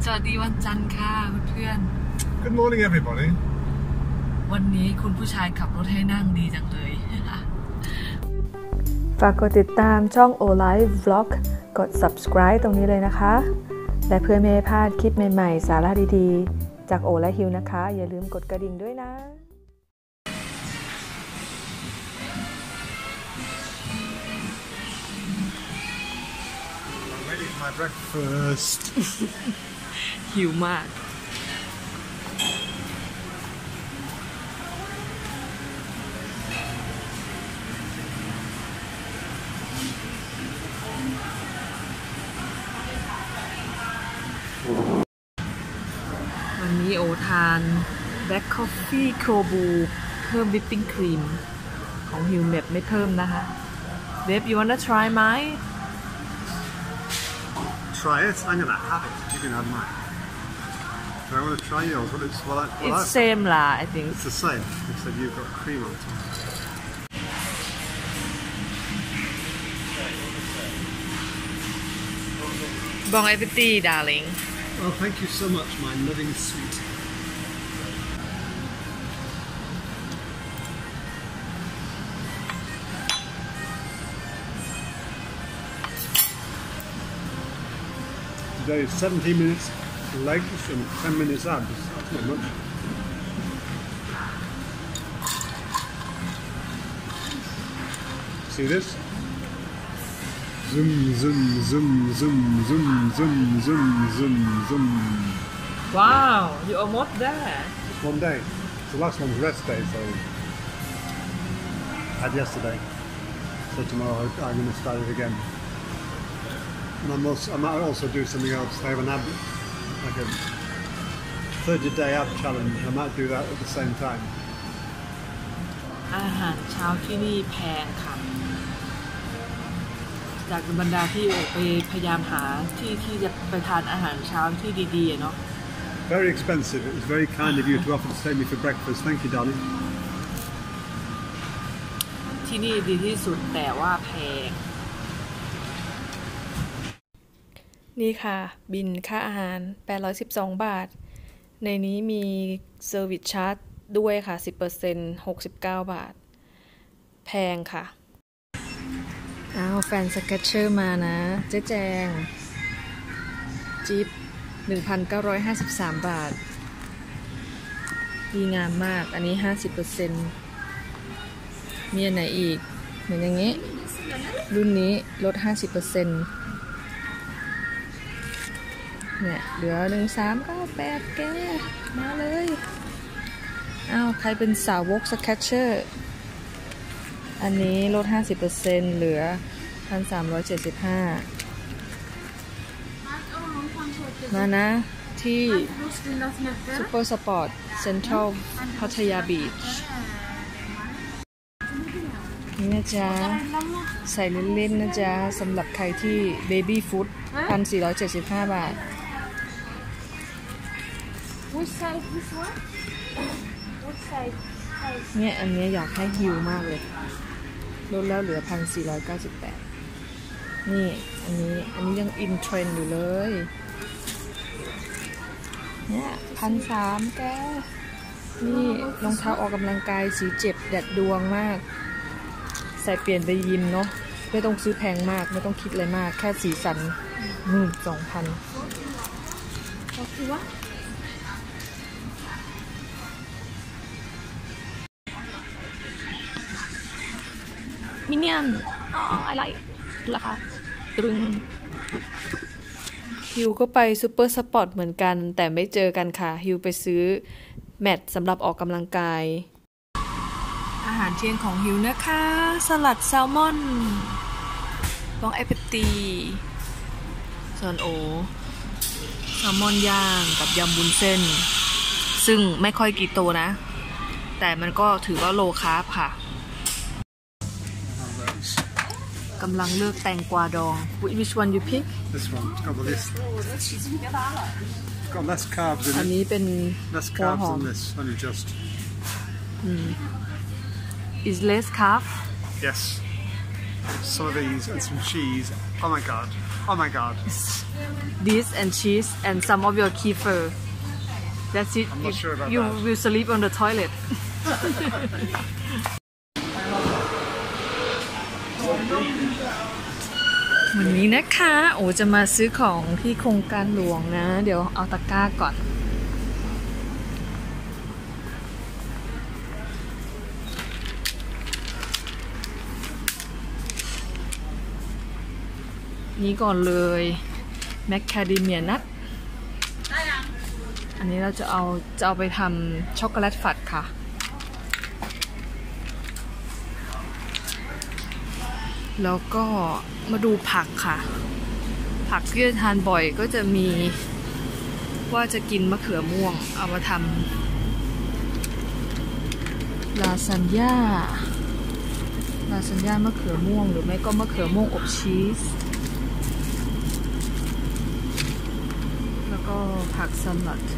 สวัสดีวันจันทร์ค่ะเพื่อน Good morning everybody วันนี้คุณผู้ชายขับรถให้นั่งดีจังเลยฝากกดติดตามช่อง Olive Vlog กด subscribe ตรงนี้เลยนะคะและเพื่อไม่ให้พลาดคลิปใหม่ๆสาระดีๆจากโอและฮิวนะคะอย่าลืมกดกระดิ่งด้วยนะ I'm ready for my breakfast หิวมากวันนี้โอทาน Black Coffee Cold Brew เพิ่ม Whipping Cream ของฮิวเมบไม่เพิ่มนะคะเว็บ you wanna try ไหม Try it? I'm gonna have it. You can have mine. Do I want to try yours? It's same ล่ะ I think It's the same, except you've got cream on top. Bon appetit darling Well, thank you so much, my loving sweet. Today is 17 minutes legs and 10 minutes abs. That's not much. See this? Zoom, zoom, zoom, zoom, zoom, zoom, zoom, zoom, zoom. Wow you almost there Just one day. The last one's rest day, so I had yesterday. So tomorrow I'm going to start it again. And I might also do something else. I have an ab, like a 30-day ab challenge. I might do that at the same time. อาหารเช้าที่นี่แพงค่ะจากบรรดาที่โอไปพยายามหาที่จะไปทานอาหารเช้าที่ดีๆเนาะ Very expensive. It was very kind of you to offer to take me for breakfast. Thank you, darling. ที่นี่ดีที่สุดแต่ว่าแพงนี่ค่ะบินค่าอาหาร812 บาทในนี้มีเซอร์วิสชาร์จด้วยค่ะ 10% 69 บาทแพงค่ะแฟนสเก็ตเชอร์มานะเจ๊แจงจิ๊บ 1,953 บาทดีงามมากอันนี้ 50% มีอันไหนอีกเหมือนอย่างงี้รุ่นนี้ลด 50%เนี่ยเหลือ 1398 แกมาเลยใครเป็นสาวกสแคชเชอร์อันนี้ลด 50% เหลือ 1,375 มานะที่ซูเปอร์สปอร์ตเซ็นทรัลพัทยาบีชนี่นะจ๊ะใส่เล่นๆนะจ๊ะสำหรับใครที่เบบี้ฟู้ด 1,475 บาทเนี่ยอันนี้อยากให้ฮิวมากเลยลดแล้วเหลือ 1,498 นี่อันนี้ยังอินเทรนด์อยู่เลยเนี่ย 1,300 แกนี่รองเท้าออกกำลังกายสีเจ็บแดดดวงมากใส่เปลี่ยนไปยิมเนาะไม่ต้องซื้อแพงมากไม่ต้องคิดอะไรมากแค่สีสัน2,000มิเนียนอะไรราคาตรึงฮิวก็ไปซูเปอร์สปอร์ตเหมือนกันแต่ไม่เจอกันค่ะฮิวไปซื้อแมตสำหรับออกกำลังกายอาหารเที่ยงของฮิวนะคะสลัดแซลมอนบองแอปเปิลตีส่วนโอแซลมอนย่างกับยำบุญเส้นซึ่งไม่ค่อยกี่โตนะแต่มันก็ถือว่าโลคาร์บค่ะกำลังเลือกแตงกวาดอง Which one you pick? This one. It's got this. Got less carbs in it. อันนี้เป็น less carbs than this. Only just. Is less carb? Yes. Some of these and some cheese. Oh my god. Oh my god. This and cheese and some of your kefir. That's it. I'm not sure about you that. will sleep on the toilet. วันนี้นะคะโอ้จะมาซื้อของที่โครงการหลวงนะ เดี๋ยวเอาตะกร้าก่อน นี้ก่อนเลยแมคคาเดเมียนัทอันนี้เราจะเอาไปทำช็อกโกแลตฟัดค่ะแล้วก็มาดูผักค่ะผักที่จะทานบ่อยก็จะมีว่าจะกินมะเขือม่วงเอามาทำลาซานญ่ามะเขือม่วงหรือไม่ก็มะเขือม่วงอบชีสแล้วก็ผักสลัด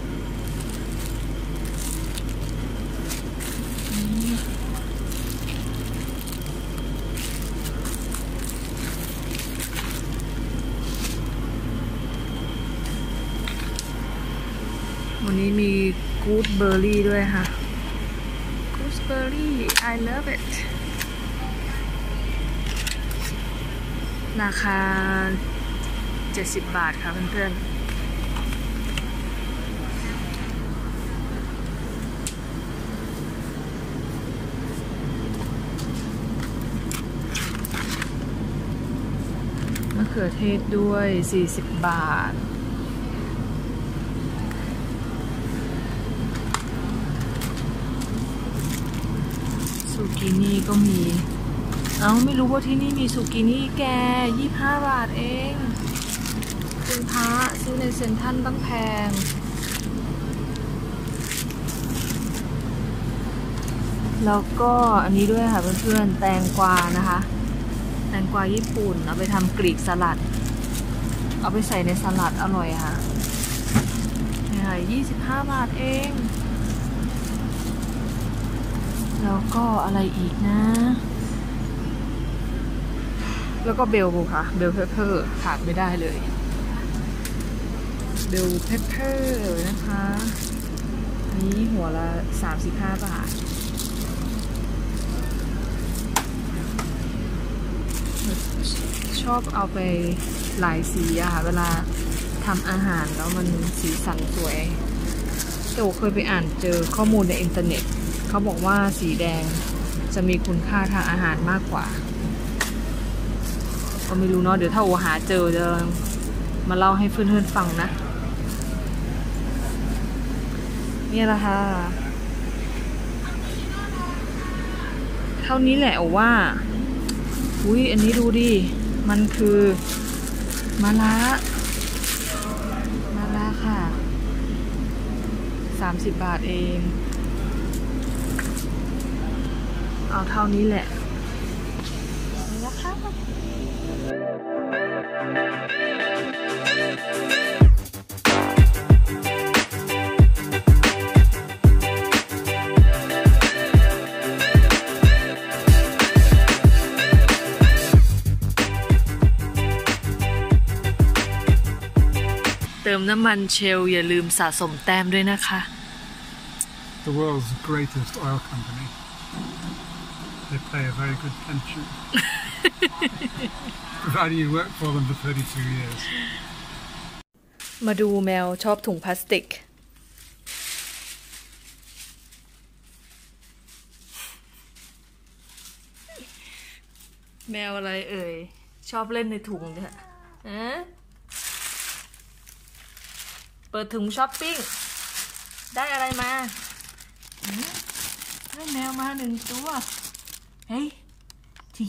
วันนี้มีกูดเบอร์รี่ด้วยค่ะกูดเบอร์รี่ I love it ราคา70 บาทค่ะเพื่อนๆมะเขือเทศด้วย40 บาทซูกินี่ก็มีไม่รู้ว่าที่นี่มีซูกินี่แก25 บาทเองคุณพระซื้อในเซ็นทรัลตั้งแพงแล้วก็อันนี้ด้วยค่ะเพื่อนๆแตงกวานะคะแตงกวาญี่ปุ่นเอาไปทำกรีกสลัดเอาไปใส่ในสลัดอร่อยค่ะนี่ค่ะ25 บาทเองแล้วก็อะไรอีกนะแล้วก็เบลค่ะเบลเพปเปอร์ขาดไม่ได้เลยเบลเพปเปอร์นะคะนี้หัวละ35 บาทชอบเอาไปหลายสีอะค่ะเวลาทำอาหารแล้วมันสีสันสวยแต่เคยไปอ่านเจอข้อมูลในอินเทอร์เน็ตเขาบอกว่าสีแดงจะมีคุณค่าทางอาหารมากกว่าก็ไม่รู้เนาะเดี๋ยวถ้าโอหาเจอจะมาเล่าให้เพื่อนๆฟังนะนี่แหละค่ะเท่านี้แหละโอว่าอุ้ยอันนี้ดูดิมันคือมะระค่ะ30 บาทเองเอาเท่านี้แหละนี่นะคะเติมน้ำมันเชลอย่าลืมสะสมแต้มด้วยนะคะ The world's greatest oil company. They pay a very good pension, providing you work for them for 32 years. มาดูแมวชอบถุงพลาสติกแมวอะไรเอ่ยชอบเล่นในถุงเนี่ยเปิดถุงช้อปปิ้งได้อะไรมาได้แมวมา1 ตัวเฮ้ยที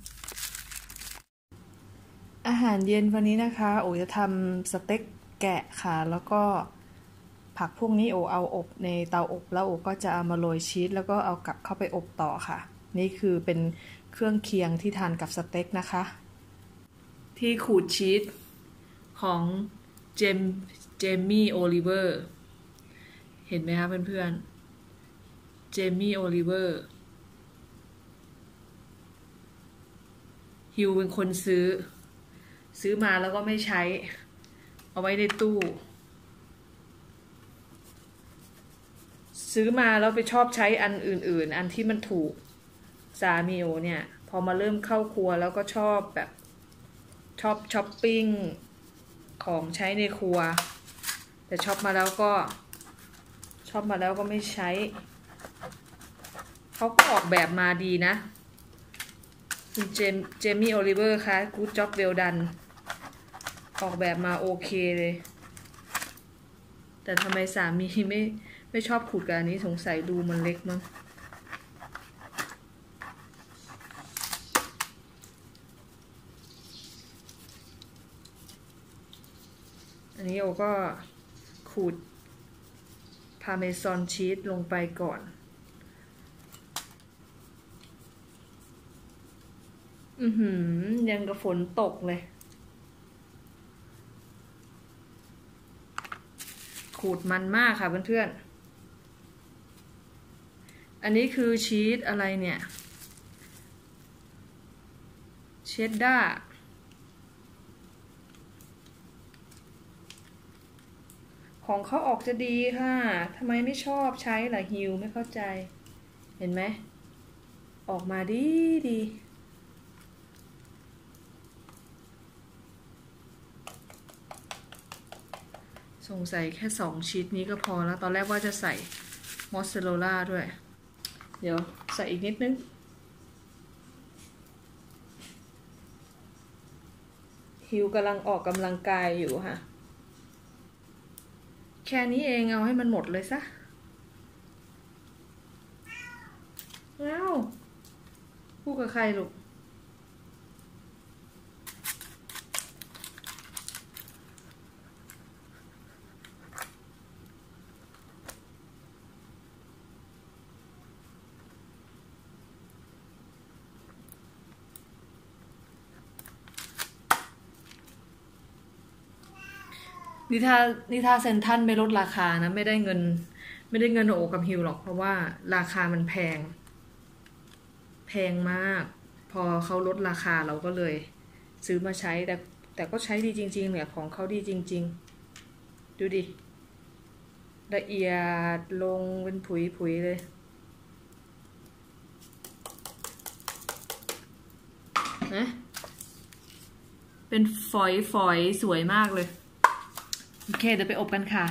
อาหารเย็นวันนี้นะคะโอจะทำสเต็กแกะค่ะแล้วก็ผักพวกนี้โอเอาอบในเตาอบแล้วโอก็จะเอามาโรยชีสแล้วก็เอากลับเข้าไปอบต่อค่ะนี่คือเป็นเครื่องเคียงที่ทานกับสเต็กนะคะที่ขูดชีสของเจมี่โอลิเวอร์เห็นไหมคะเพื่อนๆเจมี่โอลิเวอร์ฮิวเป็นคนซื้อซื้อมาแล้วก็ไม่ใช้เอาไว้ในตู้ซื้อมาแล้วไปชอบใช้อันอื่นๆอันที่มันถูกสามีโอเนี่ยพอมาเริ่มเข้าครัวแล้วก็ชอบแบบชอบช้อปปิ้งของใช้ในครัวแต่ช็อปมาแล้วก็ไม่ใช้เขาก็ออกแบบมาดีนะคุณเจมี่โอลิเวอร์คะกู๊ดจ็อบเวลดันออกแบบมาโอเคเลยแต่ทำไมสามีไม่ชอบขูดกับอันนี้สงสัยดูมันเล็กมั้งอันนี้โอก็ขูดพาเมซานชีสลงไปก่อนยังกับฝนตกเลยขูดมันมากค่ะเพื่อนๆอันนี้คือชีสอะไรเนี่ยเชดดาร์ของเขาออกจะดีค่ะทำไมไม่ชอบใช้ล่ะฮิวไม่เข้าใจเห็นไหมออกมาดีสงสัยแค่2ชีสนี้ก็พอแล้วตอนแรกว่าจะใส่มอสซาเรลล่าด้วยเดี๋ยวใส่อีกนิดนึงฮิวกำลังออกกำลังกายอยู่ค่ะแค่นี้เองเอาให้มันหมดเลยซะแล้วพูดกับใครลูกนิทาเซนทันไม่ลดราคานะไม่ได้เงินโอกับฮิวหรอกเพราะว่าราคามันแพงมากพอเขาลดราคาเราก็เลยซื้อมาใช้แต่ก็ใช้ดีจริงๆเนี่ยของเขาดีจริงๆดูดิละเอียดลงเป็นผุยเลยนะเป็นฝอยสวยมากเลยโอเคเดี๋ยวไปอบกันค่ะ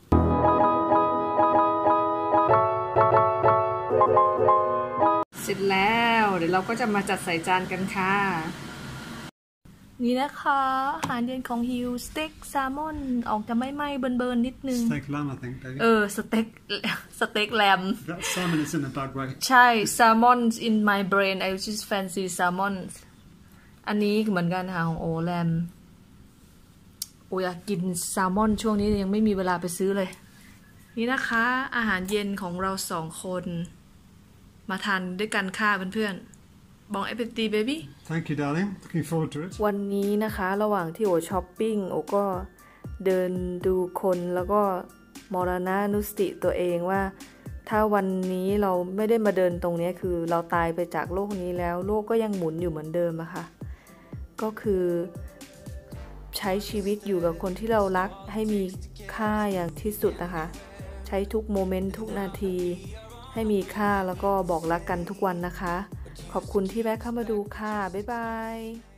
เสร็จแล้วเดี๋ยวเราก็จะมาจัดใส่จานกันค่ะนี่นะคะอาหารเย็นของฮิวสเต็กแซลมอนออกจะไม่ไหม้เบิร์นนิดนึง Steak lamb, I think, baby. สเต็กแลม That salmon is in a bad way. ใช่ salmon in my brain I just fancy salmon อันนี้เหมือนกันค่ะของโอแลมโออยากกินแซลมอนช่วงนี้ยังไม่มีเวลาไปซื้อเลยนี่นะคะอาหารเย็นของเรา2 คนมาทานด้วยกันค่ะเพื่อนๆบองเอฟตีเบบี้ Thank you, darling. Looking forward to it. วันนี้นะคะระหว่างที่โอช้อปปิ้งโอก็เดินดูคนแล้วก็มรณานุสติตัวเองว่าถ้าวันนี้เราไม่ได้มาเดินตรงนี้คือเราตายไปจากโลกนี้แล้วโลกก็ยังหมุนอยู่เหมือนเดิมอะค่ะก็คือใช้ชีวิตอยู่กับคนที่เรารักให้มีค่าอย่างที่สุดนะคะใช้ทุกโมเมนต์ทุกนาทีให้มีค่าแล้วก็บอกรักกันทุกวันนะคะขอบคุณที่แวะเข้ามาดูค่ะบ๊ายบาย